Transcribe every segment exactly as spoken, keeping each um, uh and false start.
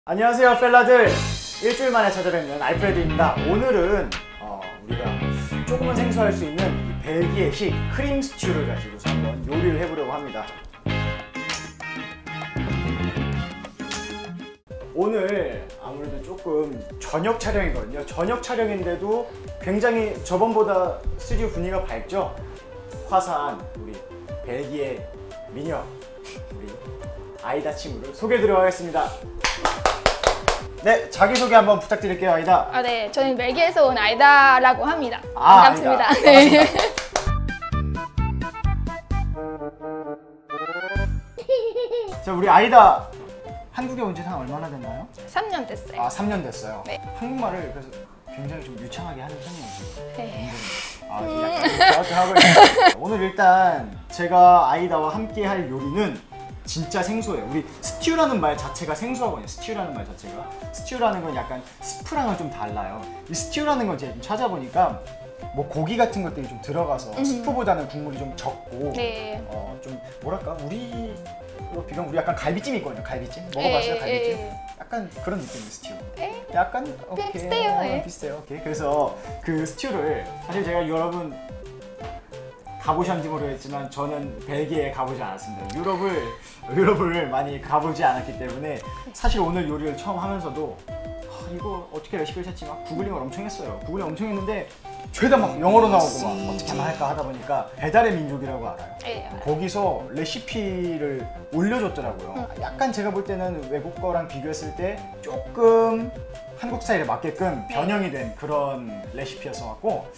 안녕하세요 펠라들, 일주일 만에 찾아뵙는 알프레드입니다. 오늘은 어, 우리가 조금은 생소할 수 있는 벨기에식 크림 스튜를 가지고서 한번 요리를 해보려고 합니다. 오늘 아무래도 조금 저녁 촬영이거든요. 저녁 촬영인데도 굉장히 저번보다 스튜디오 분위기가 밝죠? 화사한 우리 벨기에 미녀 우리 아이다 친구를 소개해드리도록 하겠습니다. 네, 자기소개 한번 부탁드릴게요, 아이다. 아, 네, 저는 벨기에에서 온 아이다라고 합니다. 아, 반갑습니다. 아이다. 네. 자, 우리 아이다 한국에 온 지 한 얼마나 됐나요? 삼 년 됐어요. 아, 삼 년 됐어요. 네. 한국말을 그래서 굉장히 좀 유창하게 하는 편이에요. 네. 아, 좀 약간 저렇게 하고 있어요. 오늘 일단 제가 아이다와 함께 할 요리는 진짜 생소해요. 우리 스튜라는 말 자체가 생소하거든요. 스튜라는 말 자체가. 스튜라는 건 약간 스프랑은 좀 달라요. 이 스튜라는 건 제가 좀 찾아보니까 뭐 고기 같은 것들이 좀 들어가서 음. 스프보다는 국물이 좀 적고 네. 어, 좀 뭐랄까 우리 이거 비경 우리 약간 갈비찜 있거든요. 갈비찜 먹어봤어요? 에, 갈비찜? 에. 약간 그런 느낌의 스튜. 에? 약간 오케이. 비슷해요. 예. 비슷해요. 오케이. 그래서 그 스튜를 사실 제가 여러분 가보셨는지 모르겠지만 저는 벨기에에 가보지 않았습니다. 유럽을 유럽을 많이 가보지 않았기 때문에 사실 오늘 요리를 처음 하면서도 아, 이거 어떻게 레시피를 찾지 막 구글링을 엄청 했어요. 구글링 엄청 했는데 죄다 막 영어로 나오고 막 어떻게 하면 할까 하다 보니까 배달의 민족이라고 알아요. 네. 거기서 레시피를 올려줬더라고요. 약간 제가 볼 때는 외국 거랑 비교했을 때 조금 한국 스타일에 맞게끔 변형이 된 그런 레시피였어갖고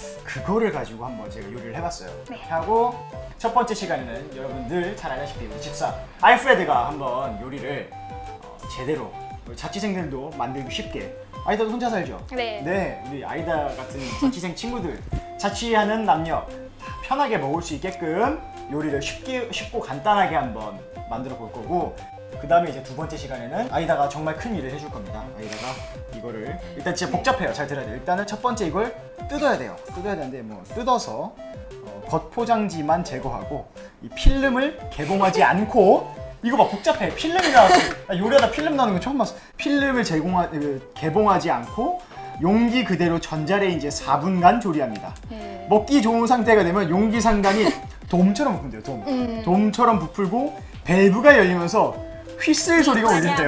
그거를 가지고 한번 제가 요리를 해봤어요. 네. 하고 첫 번째 시간에는 여러분 늘 잘 아시다시피 우리 집사 알프레드가 한번 요리를 어, 제대로 우리 자취생들도 만들기 쉽게. 아이다도 혼자 살죠? 네. 네, 우리 아이다 같은 자취생 친구들, 자취하는 남녀 다 편하게 먹을 수 있게끔 요리를 쉽게, 쉽고 간단하게 한번 만들어 볼 거고, 그 다음에 이제 두 번째 시간에는 아이다가 정말 큰 일을 해줄 겁니다. 아이다가 이거를 일단 진짜 복잡해요. 잘 들어야 돼요. 일단은 첫 번째 이걸 뜯어야 돼요. 뜯어야 되는데 뭐 뜯어서 어, 겉포장지만 제거하고 이 필름을 개봉하지 않고 이거 막 복잡해. 필름이 나왔어. 요리하다 필름 나오는 거 처음 봤어. 필름을 제공하, 개봉하지 않고 용기 그대로 전자레인지에 사 분간 조리합니다. 네. 먹기 좋은 상태가 되면 용기 상단이 돔처럼 부푼대요. 돔. 음. 돔처럼 부풀고 밸브가 열리면서 휘슬 소리가 울린대요.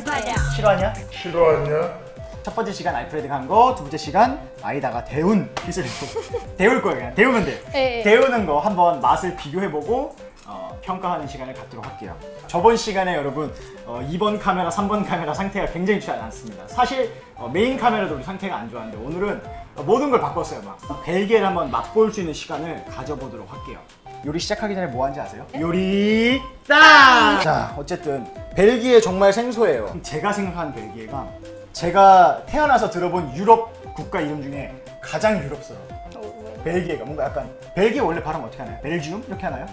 싫어하냐? 싫어하냐? 첫 번째 시간 알프레드가 한 거, 두 번째 시간 아이다가 데운 휘슬. 데울 거예요. 그냥 데우면 돼요. 네. 데우는 거 한번 맛을 비교해보고 어, 평가하는 시간을 갖도록 할게요. 저번 시간에 여러분 어, 이 번 카메라, 삼 번 카메라 상태가 굉장히 좋지 않았습니다. 사실 어, 메인 카메라도 우리 상태가 안 좋았는데 오늘은 어, 모든 걸 바꿨어요. 막 벨기에를 한번 맛볼 수 있는 시간을 가져보도록 할게요. 요리 시작하기 전에 뭐 하는지 아세요? 요리 딱! 자, 어쨌든 벨기에 정말 생소해요. 제가 생각하는 벨기에가 제가 태어나서 들어본 유럽 국가 이름 중에 가장 유럽스러워. 어, 벨기에가 뭔가 약간 벨기에 원래 발음 어떻게 하나요? 벨지움? 이렇게 하나요?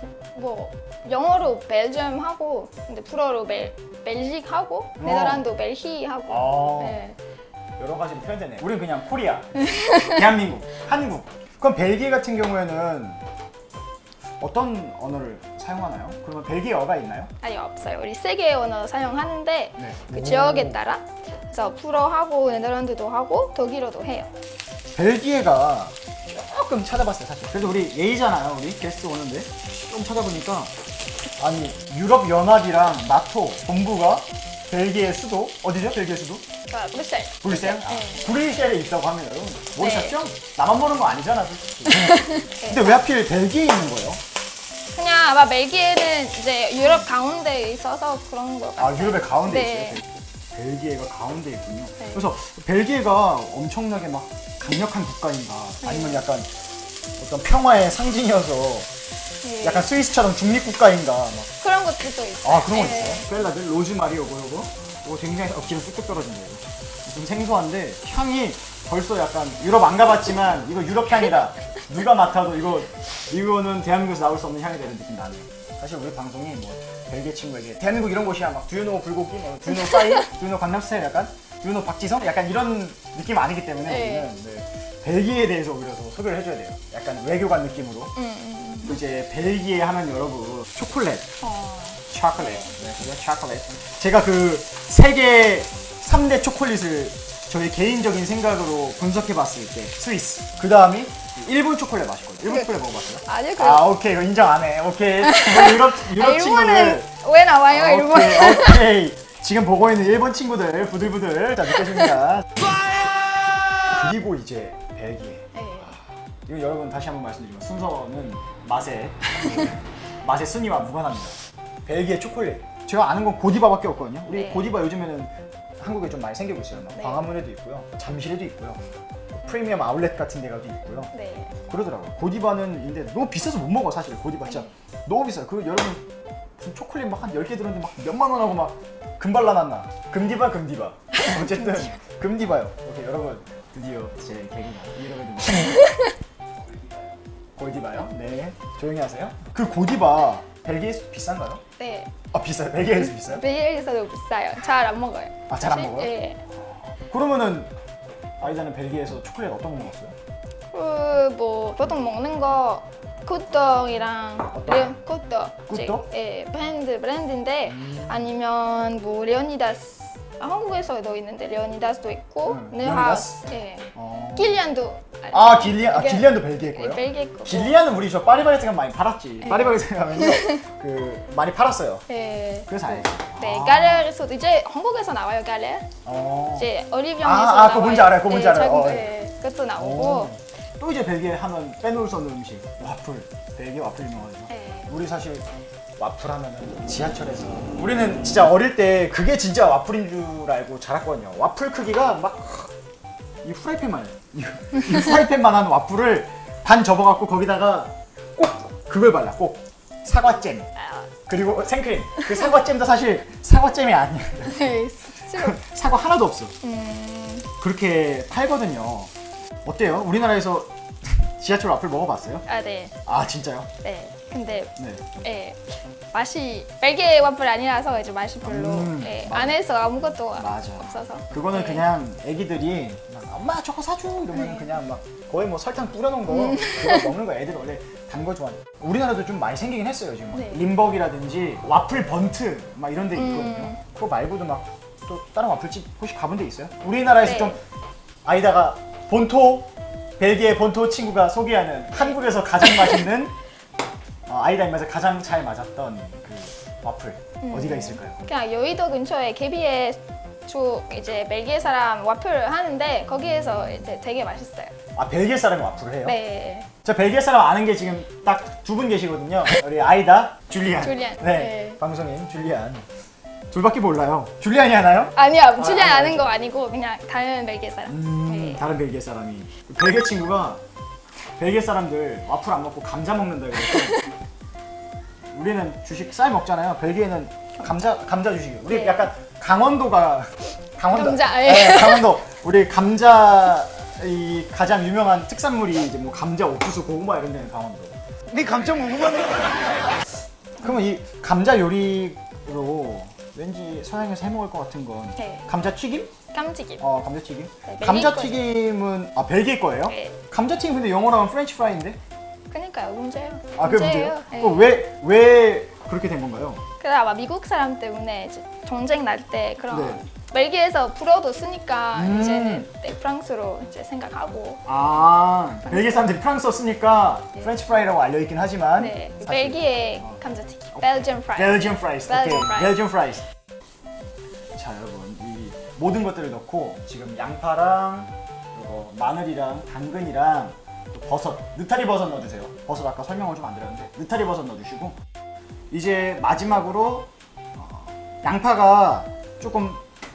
뭐 영어로 벨지움 하고, 근데 불어로 벨 벨직 하고, 네덜란드 벨히 하고. 아. 네. 여러 가지로 표현되네. 우린 그냥 코리아, 대한민국, 한국. 그럼 벨기에 같은 경우에는 어떤 언어를 사용하나요? 그러면 벨기에어가 있나요? 아니, 없어요. 우리 세 개의 언어 사용하는데 네. 그 오. 지역에 따라 그래서 불어 하고 네덜란드도 하고 독일어도 해요. 벨기에가 조금 찾아봤어요, 사실. 그래도 우리 예의잖아요, 우리 게스트 오는데. 좀 찾아보니까 아니 유럽 연합이랑 나토 본부가 벨기에 수도 어디죠? 벨기에 수도? 아, 브뤼셀. 브뤼셀? 아, 네. 브뤼셀에 있다고 합니다. 여러분 모르셨죠? 네. 나만 모르는 거 아니잖아, 솔직히. 근데 왜 하필 벨기에에 있는 거예요? 그냥 아마 벨기에는 이제 유럽 가운데에 있어서 그런 것 같아요. 아, 유럽의 가운데 네. 있어요. 벨기에가 가운데 있군요. 네. 그래서 벨기에가 엄청나게 막 강력한 국가인가 아니면 네. 약간 어떤 평화의 상징이어서 네. 약간 스위스처럼 중립국가인가 막. 그런 것들도 있어요. 아, 그런 거 네. 있어요? 샐러드, 로즈마리 요거 요거 이거 굉장히 어, 기름 뚝뚝 떨어진다 이거. 좀 생소한데 향이 벌써 약간 유럽 안 가봤지만 이거 유럽 향이다. 누가 맡아도 이거 이거는 대한민국에서 나올 수 없는 향이 되는 느낌 나네요. 사실 우리 방송이 뭐 벨기에 친구에게 대한민국 이런 곳이야 막 두유노 불고기, 뭐 두유노 싸이, 두유노 강남스타일 약간 두유노 박지성 약간 이런 느낌 아니기 때문에 네. 우리는 네, 벨기에에 대해서 오히려 더 소개를 해줘야 돼요. 약간 외교관 느낌으로. 음, 음. 이제 벨기에 하면 여러분 초콜릿, 어. 초콜릿. 네, 그죠? 초콜릿. 제가 그 세계 삼 대 초콜릿을 저의 개인적인 생각으로 분석해봤을 때 스위스, 그 다음이 일본 초콜릿 맛있거든요. 일본 초콜릿 먹어봤어요? 아니요. 그 아 오케이, 이거 인정 안 해. 오케이. 뭐 유럽 유럽 아, 친구들. 일본은 왜 나와요? 아, 일본. 오케이, 오케이. 지금 보고 있는 일본 친구들 부들부들 자 느껴집니다. 그리고 이제 벨기에. 네. 이거 여러분 다시 한번 말씀드리면 순서는 맛의 맛의 순위와 무관합니다. 벨기에 초콜릿. 제가 아는 건 고디바밖에 없거든요. 우리 네. 고디바 요즘에는 한국에 좀 많이 생기고 있어요. 막 네. 광화문에도 있고요, 잠실에도 있고요, 프리미엄 아울렛 같은 데가도 있고요. 네. 그러더라고요. 고디바는 인데 너무 비싸서 못 먹어 사실. 고디바 진짜 너무 비싸요. 그 여러분 무슨 초콜릿 막 한 열 개 들었는데 막 몇만 원 하고 막 금발 나났나? 금디바 금디바. 어쨌든 금디바요. 오케이 여러분 드디어 제 개그가 이름을 골디바요? 네 조용히 하세요. 그 고디바 벨기에에서 비싼가요? 네. 아 비싸요? 벨기에에서 비싸요? 벨기에에서도 비싸요. 잘 안 먹어요. 아 잘 안 사실? 먹어요? 네. 그러면은 아이다는 벨기에에서 초콜릿 어떤 거 먹었어요? 그뭐 보통 먹는 거 굿떡이랑 어떤? 레- 굿떡. 굿떡? 예, 브랜드 브랜드인데 음. 아니면 뭐 레오니다스. 아, 한국에서도 있는데 레오니다스도 있고 음, 느하우스. 예. 어... 길리안도. 아 길리안, 아 이게- 길리안도 벨기에 거예요? 예, 벨기에 거. 길리안은 우리 저 파리바게뜨 가면 많이 팔았지. 파리바게뜨 가면요 그 많이 팔았어요. 예. 그래서 알지. 네, 아. 까레에서도 이제 한국에서 나와요, 까레. 어. 이제 올리브영에서 아, 아, 나와요. 그거 뭔지 알아요, 그거 뭔지 예, 알아요. 작은 어, 거, 예. 예, 그것도 나오고. 어. 또 이제 벨기에 하면 빼놓을 수 없는 음식 와플. 벨기에 와플 유명하죠. 예. 우리 사실 와플 하면은 지하철에서 우리는 진짜 어릴 때 그게 진짜 와플인 줄 알고 자랐거든요. 와플 크기가 막 이 후라이팬만 이, 이 후라이팬만한 와플을 반 접어갖고 거기다가 꼭 그걸 발라. 꼭 사과잼. 아, 그리고 생크림. 그 사과잼도 사실 사과잼이 아니야. 네, 싫어. 사과 하나도 없어. 음, 그렇게 팔거든요. 어때요? 우리나라에서 지하철 와플 먹어봤어요? 아, 네, 아 진짜요? 네. 근데 네. 예, 맛이 벨기에 와플 아니라서 이제 맛이 별로. 음, 예, 맞아. 안에서 아무것도 맞아. 없어서. 그거는 네. 그냥 애기들이 막 엄마 저거 사줘 이러면 네. 그냥 막 거의 뭐 설탕 뿌려놓은 거 그거 먹는 거. 애들 원래 단 거 좋아해. 우리나라도 좀 많이 생기긴 했어요 지금. 네. 림버기라든지 와플 번트 막 이런 데 있거든요. 음. 그거 말고도 막 또 다른 와플집 혹시 가본 데 있어요? 우리나라에서 네. 좀 아이다가 본토 벨기에 본토 친구가 소개하는 한국에서 가장 맛있는 어, 아이다 입맛에 가장 잘 맞았던 그 와플 음. 어디가 있을까요? 그냥 여의도 근처에 케비에 쪽 이제 벨기에 사람 와플 하는데 거기에서 이제 되게 맛있어요. 아 벨기에 사람이 와플을 해요? 네. 저 벨기에 사람 아는 게 지금 딱 두 분 계시거든요. 우리 아이다, 줄리안. 줄리안, 네, 네. 방송인 줄리안. 둘밖에 몰라요. 줄리안이 하나요? 아니야, 줄리안 아, 아는 알죠. 거 아니고 그냥 다른 벨기에 사람. 음, 네. 다른 벨기에 사람이. 벨기에 친구가 벨기에 사람들 와플 안 먹고 감자 먹는다 그래서 우리는 주식 쌀 먹잖아요. 벨기에는 감자 감자 주식. 우리 네. 약간 강원도가 강원도. 감자, 예. 네, 강원도. 우리 감자 이 가장 유명한 특산물이 이제 뭐 감자, 옥수수, 고구마 이런 데는 강원도. 네 감자 먹으면 그러면 이 감자 요리로 왠지 서양에서 해 먹을 것 같은 건 네. 감자 튀김? 깜찍이. 어 감자 튀김. 네, 벨기에 감자 거죠. 튀김은 아 벨기에 거예요? 네. 감자 튀김 근데 영어로 하면 프렌치 프라이인데? 그러니까요, 문제예요. 아 그게 문제예요? 네. 왜왜 왜 그렇게 된 건가요? 그래 아마 미국 사람 때문에 이제 전쟁 날 때 그런 네. 벨기에에서 불어도 쓰니까 음. 이제는 네, 프랑스로 이제 생각하고. 아 벨기에 사람들이 프랑스어 쓰니까 네. 프렌치 프라이라고 알려 있긴 하지만 네, 사실- 벨기에 어. 감자튀김. 벨지엄 프라이. 벨지엄 프라이스. 오케이. 벨지엄 프라이스. 벨지엄 프라이스. 자 여러분 이 모든 것들을 넣고 지금 양파랑 그리고 마늘이랑 당근이랑 또 버섯, 느타리 버섯 넣어주세요. 버섯 아까 설명을 좀 안 드렸는데 느타리 버섯 넣어주시고 이제 마지막으로 어, 양파가 조금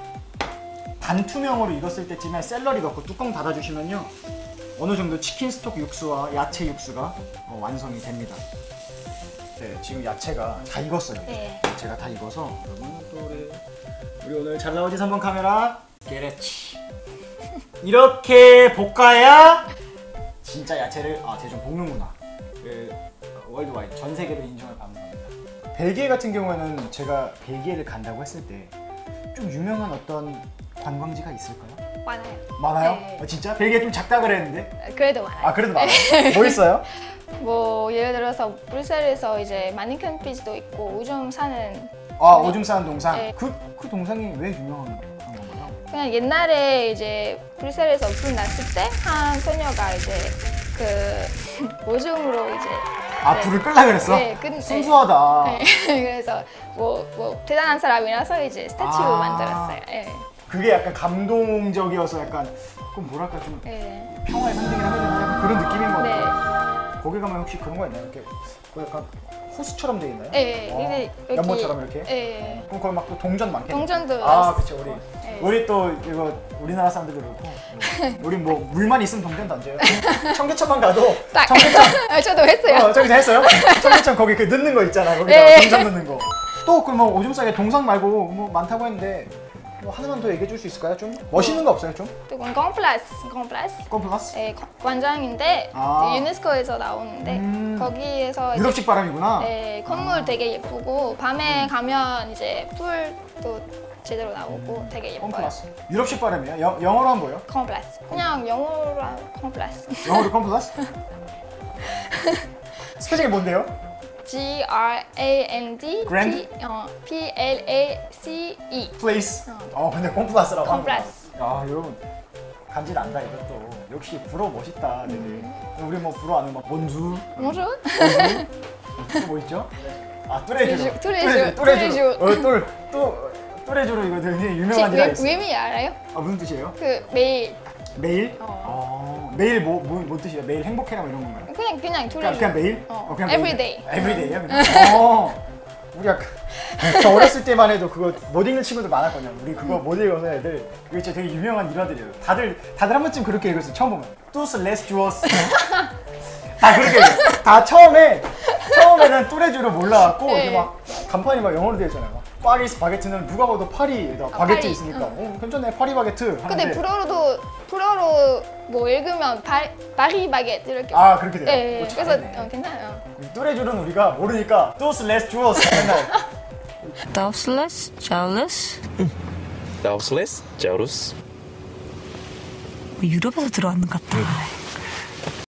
반투명으로 익었을 때쯤에 샐러리 넣고 뚜껑 닫아주시면요 어느 정도 치킨 스톡 육수와 야채 육수가 어, 완성이 됩니다. 네, 지금 야채가 다 익었어요. 네. 야채가 다 익어서 여러분 또 우리, 우리 오늘 잘 나오지 삼 번 카메라 게레치 이렇게 볶아야 진짜 야채를 아, 쟤 좀 볶는구나. 그 월드와이드 전 세계로 인정을 받는 겁니다. 벨기에 같은 경우에는 제가 벨기에를 간다고 했을 때 좀 유명한 어떤 관광지가 있을까요? 많아요. 많아요? 네. 어, 진짜? 벨기에 좀 작다 그랬는데? 그래도 많아요. 아 그래도 많아요? 뭐 있어요? 뭐 예를 들어서 브뤼셀에서 이제 마니кен 피지도 있고 오줌 싸는 아 오줌 싸는 동상? 네. 그, 그 동상이 왜 유명한 건가요? 그냥 옛날에 이제 브뤼셀에서 불 났을 때 한 소녀가 이제 그 오줌으로 이제 아 네. 불을 끌라 그랬어? 네, 근- 순수하다. 네. 그래서 뭐, 뭐 대단한 사람이라서 이제 스태츄 아. 만들었어요. 네. 그게 약간 감동적이어서 약간 그럼 뭐랄까 좀 네. 평화의 상징이라 해야 되나? 약간 그런 느낌인 것 네. 같아요. 거기 가면 혹시 그런 거 있나요? 이렇게 그 약간 호수처럼 돼 있나요? 네. 어, 이제 여기 연못처럼 이렇게? 네. 그럼 거기 막 또 동전 많겠네. 동전도 아 있- 그쵸 우리 네. 우리 또 이거 우리나라 사람들도 그렇고 뭐, 우리 뭐 물만 있으면 동전 던져요. 청계천만 가도 딱. 청계천 아, 저도 했어요. 어 저기 했어요? 청계천 거기 그 넣는 거 있잖아. 거기다 네. 동전 넣는 거. 또 그럼 뭐 오줌 싸게 동상 말고 뭐 많다고 했는데 뭐 하나만 더 얘기해 줄 수 있을까요? 좀 멋있는 거 없어요 좀? 또 grand place, grand place. 컴플러스? 네, 거- 관장인데 아. 이제 유네스코에서 나오는데 음. 거기에서 이제 유럽식 바람이구나. 네, 건물 되게 예쁘고 밤에 가면 이제 불도 제대로 나오고 되게 예뻐요. 컴플러스. 유럽식 바람이에요? 영, 영어로 하면 뭐예요? grand place. 그냥 영어로 한 grand place. 영어로 컴플러스? 스페링이 뭔데요? G R A N D Grand? P, 어, P L A C E. 플레이스. 어. 어 근데 컴플러스라고 하는 거야. 컴플러스. 아 여러분 간지 난다 이것도. 역시 불어 멋있다. 되게. 우리 뭐 불어 아는 막 원주, Bonjour. 또 뭐 있죠? 아 뚜레쥬르. 뚜레쥬르, 뚜레쥬르. 뚜레쥬르. 어, 뚜레 또 뚜레쥬르 이거 되게 혹시 유명한 데가 위- 있어. 위미 알아요? 아 무슨 뜻이에요? 그 매일 매일? 어. 어. 매일 뭐, 뭐, 뭐 뜻이에요? 매일 행복해라 뭐 이런 건가요? 그냥 그냥 그냥, 둘이 그냥 매일? 어. 그냥 Everyday. 에브리데이요? 그냥? 어. 우리 아까 저 어렸을 때만 해도 그거 못 읽는 친구들 많았거든요. 우리 그거 못 읽어서 애들 이거 진짜 되게 유명한 일화들이에요. 다들 다들 한 번쯤 그렇게 읽었어요. 처음 보면 뚜스 레스 주어스 다 그렇게 읽어요. 다 처음에 처음에는 뚜레쥬를 몰라갖고 네. 이게 막 간판이 막 영어로 되어 있잖아요. 막 파리스 바게트는 누가 봐도 파리에다 아, 바게트 파리. 있으니까 응. 어, 괜찮네 파리 바게트 하는데 근데 불어로도 불어로 뭐 읽으면 바, 파리 바게트 이렇게 아 그렇게 돼요? 네, 오, 그래서 잘했네. 어, 괜찮아요. 뚜레쥬는 우리가 모르니까 뚜스 레스 주어스 맨날 Doubtless, jealous. Doubtless, Jarus. 유럽에서 들어왔는 것 같다.